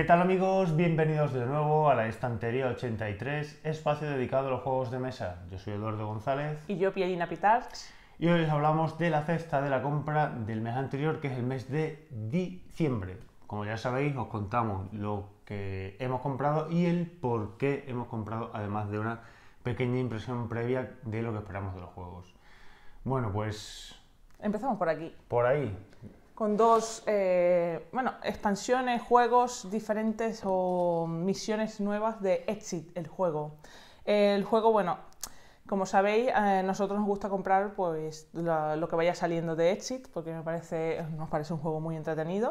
tal amigos? Bienvenidos de nuevo a la Estantería 83, espacio dedicado a los juegos de mesa. Yo soy Eduardo González. Y yo, Pierina Pitarch. Y hoy os hablamos de la cesta de la compra del mes anterior, que es el mes de diciembre. Como ya sabéis, os contamos lo que hemos comprado y el por qué hemos comprado, además de una pequeña impresión previa de lo que esperamos de los juegos. Bueno, pues... empezamos por aquí. Por ahí. Con dos expansiones, juegos diferentes o misiones nuevas de Exit, el juego. El juego, bueno, como sabéis, a nosotros nos gusta comprar pues lo que vaya saliendo de Exit, porque nos parece un juego muy entretenido.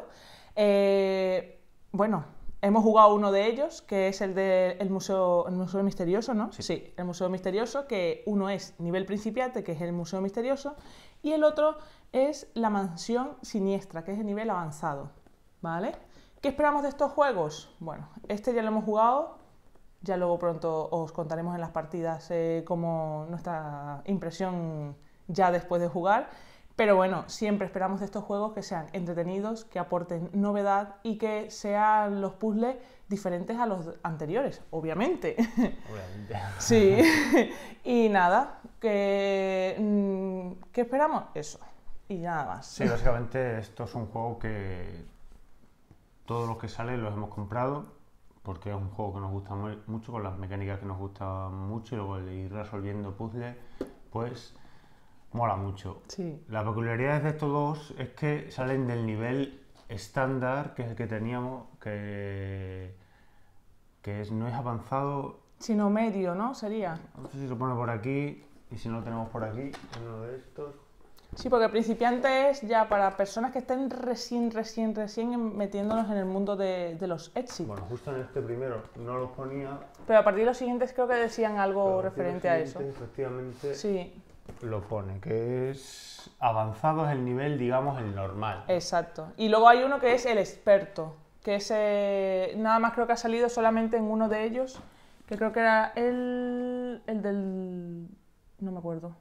Hemos jugado uno de ellos, que es el Museo Misterioso, ¿no? Sí, el Museo Misterioso, que uno es nivel principiante, que es el Museo Misterioso, y el otro es la Mansión Siniestra, que es el nivel avanzado, ¿vale? ¿Qué esperamos de estos juegos? Bueno, este ya lo hemos jugado, ya luego pronto os contaremos en las partidas como nuestra impresión ya después de jugar. Pero bueno, siempre esperamos de estos juegos que sean entretenidos, que aporten novedad y que sean los puzzles diferentes a los anteriores, obviamente. Obviamente. Sí. Y nada, ¿qué esperamos? Eso. Y nada más. Sí, básicamente esto es un juego que todos los que salen los hemos comprado porque es un juego que nos gusta mucho, con las mecánicas que nos gustan mucho y luego el ir resolviendo puzzles, pues... mola mucho. Sí. La peculiaridad de estos dos es que salen del nivel estándar, que es el que teníamos, no es avanzado. Sino medio, ¿no? Sería. No sé si lo pone por aquí, y si no lo tenemos por aquí, uno de estos. Sí, porque principiante es ya para personas que estén recién metiéndonos en el mundo de los Exit. Bueno, justo en este primero no los ponía. Pero a partir de los siguientes creo que decían algo referente a eso. Efectivamente. Sí. Lo pone, que es avanzado, es el nivel, digamos, el normal. Exacto. Y luego hay uno que es el experto, que es nada más creo que ha salido solamente en uno de ellos, que creo que era el del... no me acuerdo.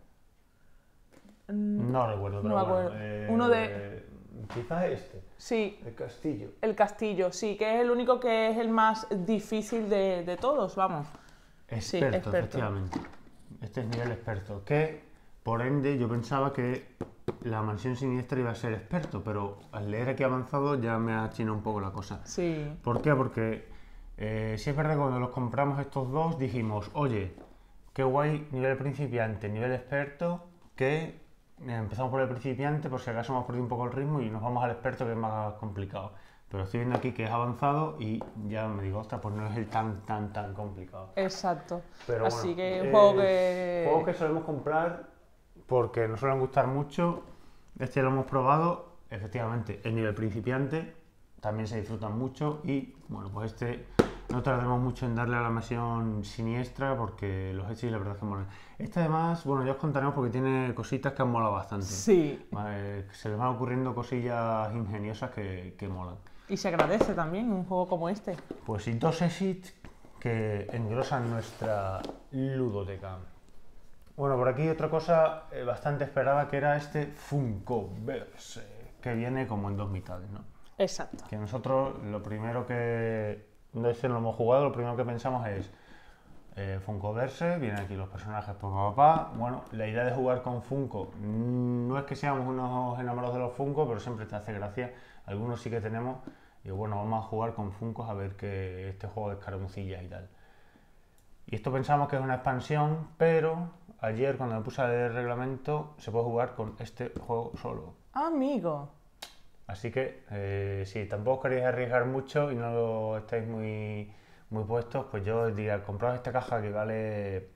No recuerdo, pero no me acuerdo. Uno de... quizás este. Sí. El castillo. El castillo, sí, que es el único que es el más difícil de todos, vamos. Experto, sí, experto. Efectivamente. Este es nivel experto, que... por ende, yo pensaba que la Mansión Siniestra iba a ser experto, pero al leer aquí avanzado ya me achina un poco la cosa. Sí. ¿Por qué? Porque si es verdad que cuando los compramos estos dos dijimos, oye, qué guay, nivel principiante, nivel experto, que empezamos por el principiante por si acaso hemos perdido un poco el ritmo y nos vamos al experto, que es más complicado. Pero estoy viendo aquí que es avanzado y ya me digo, ostras, pues no es el tan complicado. Exacto. Pero así bueno, que un juego que... juegos que solemos comprar porque nos suelen gustar mucho. Este lo hemos probado, efectivamente, el nivel principiante también se disfrutan mucho y bueno, pues este no tardemos mucho en darle a la Mansión Siniestra porque los hechos y la verdad es que molan. Este además, bueno, ya os contaremos porque tiene cositas que han molado bastante. Sí. Se les van ocurriendo cosillas ingeniosas que molan. Y se agradece también un juego como este. Pues sí, dos exits que engrosan nuestra ludoteca. Bueno, por aquí otra cosa bastante esperada, que era este Funkoverse, que viene como en dos mitades, ¿no? Exacto. Que nosotros lo primero que... no es que no lo hemos jugado, lo primero que pensamos es Funkoverse, vienen aquí los personajes por papá. Bueno, la idea de jugar con Funko no es que seamos unos enamorados de los Funko, pero siempre te hace gracia. Algunos sí que tenemos. Y bueno, vamos a jugar con Funkos a ver que este juego de escaramuzillas y tal. Y esto pensamos que es una expansión, pero ayer cuando me puse a leer el reglamento se puede jugar con este juego solo. Amigo. Así que si tampoco queréis arriesgar mucho y no estáis muy puestos, pues yo os diría, compraos esta caja que vale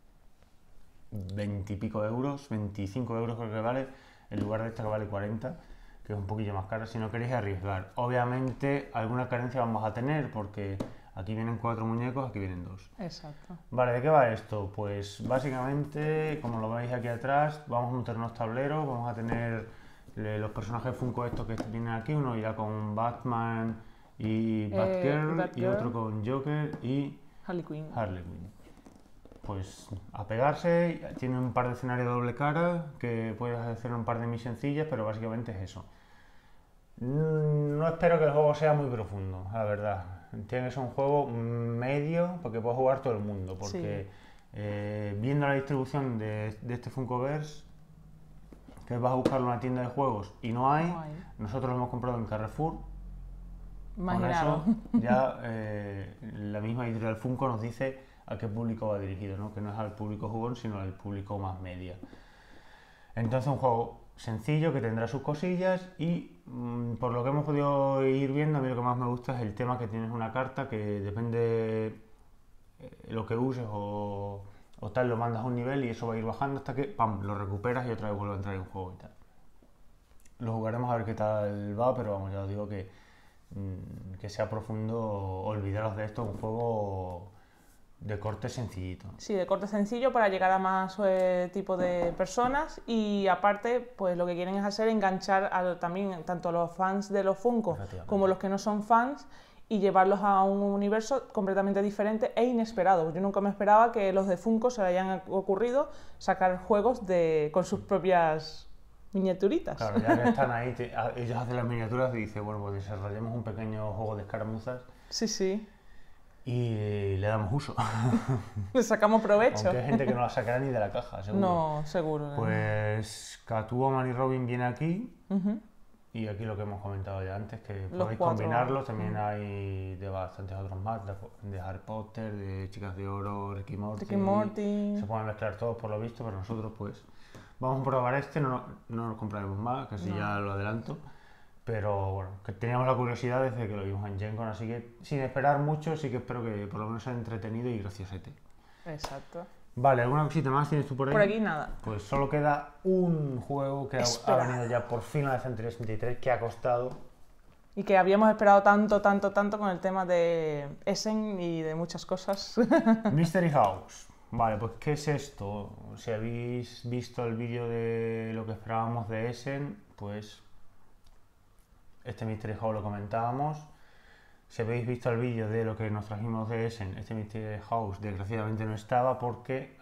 20 y pico euros, 25 euros creo que vale, en lugar de esta que vale 40, que es un poquillo más cara, si no queréis arriesgar. Obviamente alguna carencia vamos a tener porque aquí vienen 4 muñecos, aquí vienen 2. Exacto. Vale, ¿de qué va esto? Pues básicamente, como lo veis aquí atrás, vamos a montar unos tableros, vamos a tener los personajes Funko estos que vienen aquí, uno irá con Batman y Batgirl, y otro con Joker y Harley Quinn. Pues a pegarse, tiene un par de escenarios de doble cara, que puedes hacer un par de misioncillas, pero básicamente es eso. No espero que el juego sea muy profundo, la verdad. tiene que ser un juego medio para que pueda jugar todo el mundo, porque viendo la distribución de este Funkoverse, que vas a buscar una tienda de juegos y no hay, nosotros lo hemos comprado en Carrefour. Con eso ya la misma editorial Funko nos dice a qué público va dirigido, ¿no? Que no es al público jugón, sino al público más media. Entonces un juego sencillo que tendrá sus cosillas y por lo que hemos podido ir viendo, a mí lo que más me gusta es el tema que tienes una carta que depende lo que uses o tal, lo mandas a un nivel y eso va a ir bajando hasta que ¡pam!, lo recuperas y otra vez vuelve a entrar en juego y tal. Lo jugaremos a ver qué tal va, pero vamos, ya os digo que sea profundo, olvidaros de esto, un juego de corte sencillito. Sí, de corte sencillo para llegar a más tipo de personas y aparte, pues lo que quieren es hacer enganchar también tanto a los fans de los Funko como los que no son fans y llevarlos a un universo completamente diferente e inesperado. Yo nunca me esperaba que los de Funko se le hayan ocurrido sacar juegos con sus propias miniaturitas. Claro, ya que están ahí, ellos hacen las miniaturas y dicen, bueno, pues desarrollemos un pequeño juego de escaramuzas. Sí, sí. Y le damos uso. Le sacamos provecho. Aunque hay gente que no la sacará ni de la caja, seguro. No, seguro. Pues Catwoman y Robin viene aquí. Y aquí lo que hemos comentado ya antes, que podéis combinarlos. También hay de bastantes otros más, de Harry Potter, de Chicas de Oro, Rick y Morty. Se pueden mezclar todos por lo visto, pero nosotros pues vamos a probar este, no nos compraremos más, casi ya lo adelanto. Pero bueno, que teníamos la curiosidad desde que lo vimos en Gen Con, así que sin esperar mucho, sí que espero que por lo menos sea entretenido y graciosete. Exacto. Vale, ¿alguna cosita más tienes tú por ahí? Por aquí nada. Pues solo queda un juego que ha venido ya por fin a la Centuria 63, que ha costado. Y que habíamos esperado tanto con el tema de Essen y de muchas cosas. Mystery House. Vale, pues ¿qué es esto? Si habéis visto el vídeo de lo que esperábamos de Essen, pues este Mystery House lo comentábamos. Si habéis visto el vídeo de lo que nos trajimos de Essen, este Mystery House desgraciadamente no estaba porque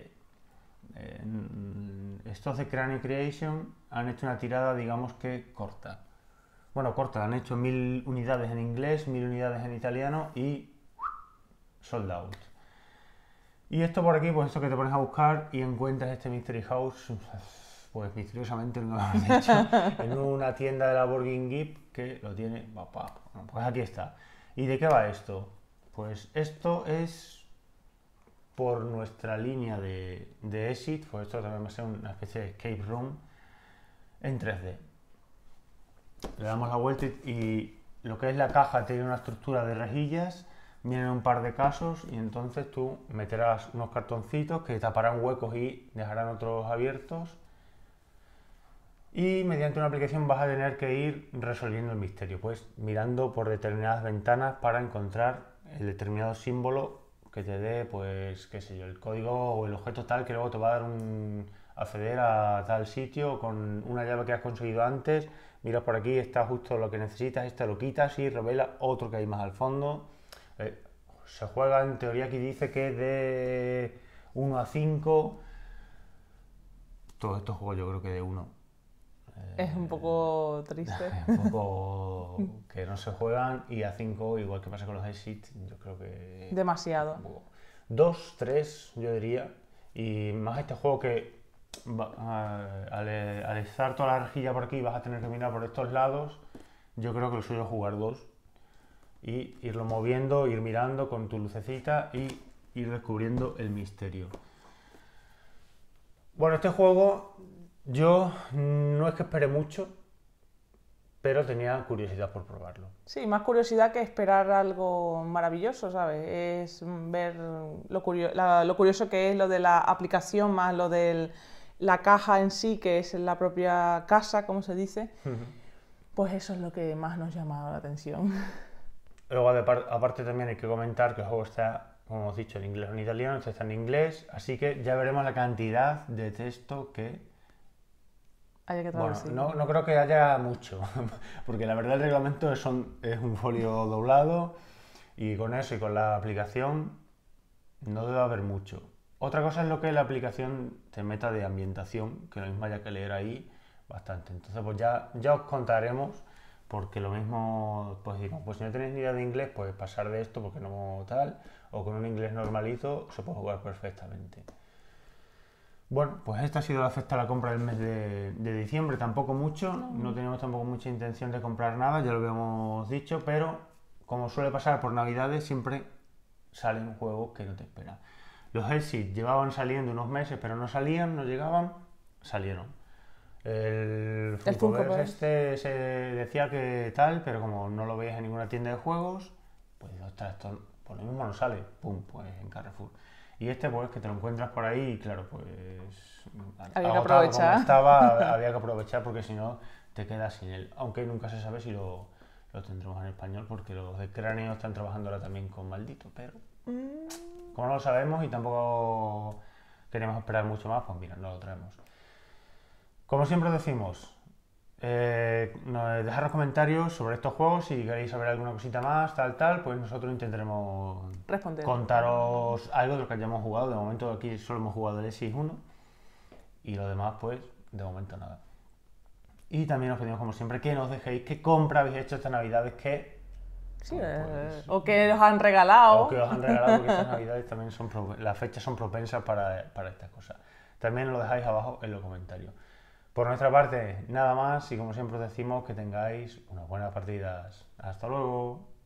estos de Crane Creation han hecho una tirada, digamos que corta. Bueno, corta, han hecho 1000 unidades en inglés, 1000 unidades en italiano y sold out. Y esto por aquí, pues esto que te pones a buscar y encuentras este Mystery House, pues misteriosamente, no lo hemos dicho, en una tienda de la Board Game Geek que lo tiene, pues aquí está. ¿Y de qué va esto? Pues esto es por nuestra línea de Exit, pues esto también va a ser una especie de escape room en 3D. Le damos la vuelta y lo que es la caja tiene una estructura de rejillas, vienen un par de casos y entonces tú meterás unos cartoncitos que taparán huecos y dejarán otros abiertos. Y mediante una aplicación vas a tener que ir resolviendo el misterio, pues mirando por determinadas ventanas para encontrar el determinado símbolo que te dé, pues, qué sé yo, el código o el objeto tal que luego te va a dar acceder a tal sitio con una llave que has conseguido antes. Miras por aquí, está justo lo que necesitas, este lo quitas y revela otro que hay más al fondo. Se juega, en teoría aquí dice que de 1 a 5. Todos estos juegos yo creo que de 1. Es un poco triste. Es un poco que no se juegan y a 5, igual que pasa con los Exit, yo creo que... Demasiado. 2, 3, yo diría. Y más este juego que al estar toda la rejilla por aquí vas a tener que mirar por estos lados. Yo creo que lo suyo es jugar 2 y irlo moviendo, ir mirando con tu lucecita y ir descubriendo el misterio. Bueno, este juego yo no es que espere mucho, pero tenía curiosidad por probarlo. Sí, más curiosidad que esperar algo maravilloso, ¿sabes? Es ver lo curioso que es lo de la aplicación, más lo de la caja en sí, que es la propia casa, como se dice. Pues eso es lo que más nos llama la atención. Luego, aparte también hay que comentar que el juego está, como hemos dicho, en inglés o en italiano, este está en inglés, así que ya veremos la cantidad de texto que... Bueno, no creo que haya mucho, porque la verdad el reglamento es un folio doblado y con eso y con la aplicación no debe haber mucho. Otra cosa es lo que la aplicación te meta de ambientación, que lo mismo haya que leer ahí bastante. Entonces pues ya os contaremos porque lo mismo, pues digo, pues si no tenéis ni idea de inglés, pues pasar de esto porque no tal, o con un inglés normalito se puede jugar perfectamente. Bueno, pues esta ha sido la cesta de la compra del mes de diciembre, tampoco mucho, no teníamos tampoco mucha intención de comprar nada, ya lo habíamos dicho, pero como suele pasar por Navidades, siempre salen juegos que no te esperan. Los Exit llevaban saliendo unos meses, pero no salían, no llegaban, salieron. El Funkoverse este se decía que tal, pero como no lo veías en ninguna tienda de juegos, pues digo, ostras, esto por lo mismo no sale, pum, pues en Carrefour. Y este pues que te lo encuentras por ahí y claro, pues Había que agotado aprovechar. como estaba, había que aprovechar porque si no te quedas sin él. Aunque nunca se sabe si lo tendremos en español porque los de Cráneo están trabajando ahora también con Maldito, pero como no lo sabemos y tampoco queremos esperar mucho más, pues mira, no lo traemos. Como siempre decimos, dejad los comentarios sobre estos juegos si queréis saber alguna cosita más, tal, pues nosotros intentaremos Responder. contaros algo de lo que hayamos jugado. De momento aquí solo hemos jugado el X1 y lo demás pues de momento nada. Y también os pedimos como siempre que nos dejéis qué compra habéis hecho estas navidades, Sí, pues, o que os han regalado. o que os han regalado, porque estas navidades también las fechas son propensas para estas cosas. También lo dejáis abajo en los comentarios. Por nuestra parte, nada más y como siempre os decimos que tengáis unas buenas partidas. Hasta luego.